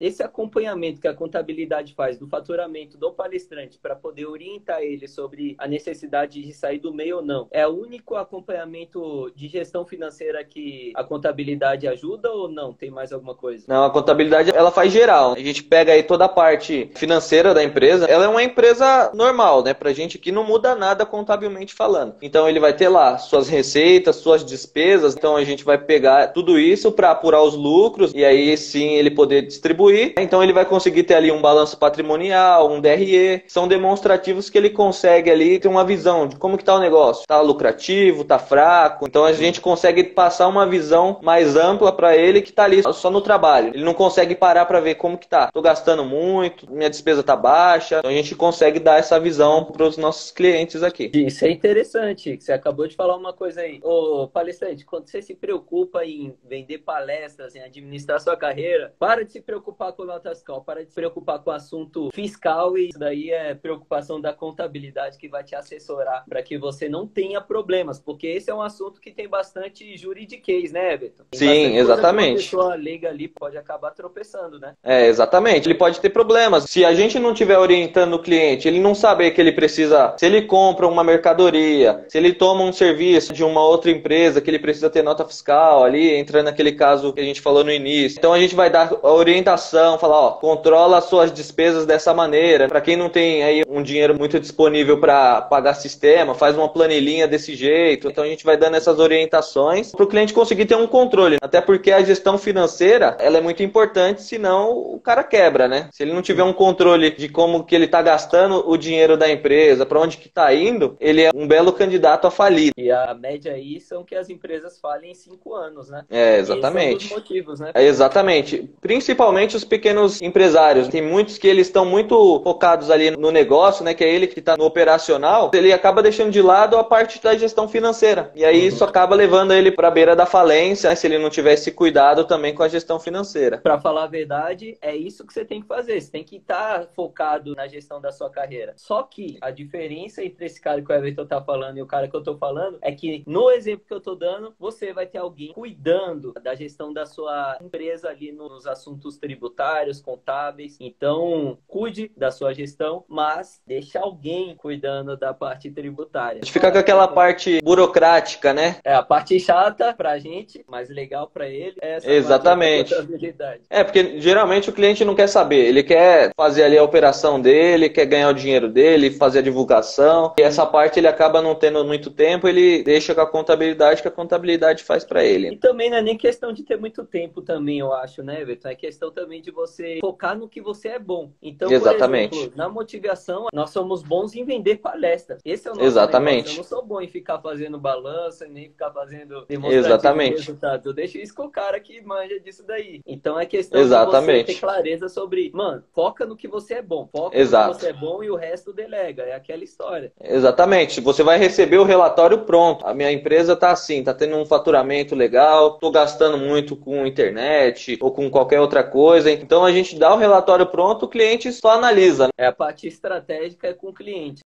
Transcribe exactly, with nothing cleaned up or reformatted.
Esse acompanhamento que a contabilidade faz do faturamento do palestrante para poder orientar ele sobre a necessidade de sair do meio ou não, é o único acompanhamento de gestão financeira que a contabilidade ajuda ou não? Tem mais alguma coisa? Não, a contabilidade ela faz geral. A gente pega aí toda a parte financeira da empresa. Ela é uma empresa normal, né? Pra gente aqui não muda nada contabilmente falando. Então ele vai ter lá suas receitas, suas despesas. Então a gente vai pegar tudo isso para apurar os lucros e aí sim ele poder distribuir. Então ele vai conseguir ter ali um balanço patrimonial, um D R E. São demonstrativos que ele consegue ali ter uma visão de como que tá o negócio. Tá lucrativo, tá fraco. Então a gente consegue passar uma visão mais ampla para ele que tá ali só no trabalho. Ele não consegue parar para ver como que tá. Tô gastando muito, minha despesa tá baixa. Então a gente consegue dar essa visão para os nossos clientes aqui. Isso é interessante. Você acabou de falar uma coisa aí. Ô, palestrante, quando você se preocupa em vender palestras, em administrar sua carreira, para de se preocupar com nota fiscal, para de se preocupar com o assunto fiscal, e isso daí é preocupação da contabilidade que vai te assessorar para que você não tenha problemas, porque esse é um assunto que tem bastante juridiquês, né, Everton? Tem Sim, exatamente. Uma pessoa leiga ali pode acabar tropeçando, né? É, exatamente. Ele pode ter problemas. Se a gente não estiver orientando o cliente, ele não saber que ele precisa, se ele compra uma mercadoria, se ele toma um serviço de uma outra empresa, que ele precisa ter nota fiscal ali, entra naquele caso que a gente falou no início. Então a gente vai dar a orientação, falar, ó, controla as suas despesas dessa maneira. Para quem não tem aí um dinheiro muito disponível para pagar sistema, faz uma planilhinha desse jeito. Então a gente vai dando essas orientações para o cliente conseguir ter um controle. Até porque a gestão financeira, ela é muito importante, senão o cara quebra, né? Se ele não tiver um controle de como que ele está gastando o dinheiro da empresa, para onde que está indo, ele é um belo candidato a falir. E a média aí são que as empresas falem em cinco anos, né? É, exatamente. Esse é um dos motivos, né? É, exatamente. Principalmente os pequenos empresários. Tem muitos que eles estão muito focados ali no negócio, né? Que é ele que está no operacional. Ele acaba deixando de lado a parte da gestão financeira. E aí uhum. isso acaba levando ele para a beira da falência, né, se ele não tivesse cuidado também com a gestão financeira. Para falar a verdade, é isso que você tem que fazer. Você tem que estar focado na gestão da sua carreira. Só que a diferença entre esse cara que o Everton tá falando e o cara que eu tô falando é que no exemplo que eu tô dando, você vai ter alguém cuidando da gestão da sua empresa ali nos assuntos tributários, contábeis. Então, cuide da sua gestão, mas deixa alguém cuidando da parte tributária. A gente fica com aquela parte burocrática, né? É a parte chata pra gente, mas legal pra ele é essa Exatamente. parte da contabilidade. É, porque geralmente o cliente não quer saber. Ele quer fazer ali a operação dele, quer ganhar o dinheiro dele, fazer a divulgação. E essa parte ele acaba não tendo muito tempo, ele deixa com a contabilidade, que a contabilidade faz pra ele. E também não é nem questão de ter muito tempo também, eu acho, né, Everton? É questão também de você focar no que você é bom. Então, Exatamente. por exemplo, na motivação, nós somos bons em vender palestras. Esse é o nosso Exatamente. negócio. Eu não sou bom em ficar fazendo balança, nem ficar fazendo demonstrativo Exatamente. de resultado. Eu deixo isso com o cara que manja disso daí. Então, é questão Exatamente. de você ter clareza sobre, mano, foca no que você é bom. Foca Exato. no que você é bom e o resto delega. É aquela história. Exatamente. Você vai receber o relatório pronto. A minha empresa tá assim, tá tendo um faturamento legal, tô gastando muito com internet ou com qualquer outra coisa. Então a gente dá o relatório pronto, o cliente só analisa. É a parte estratégica com o cliente.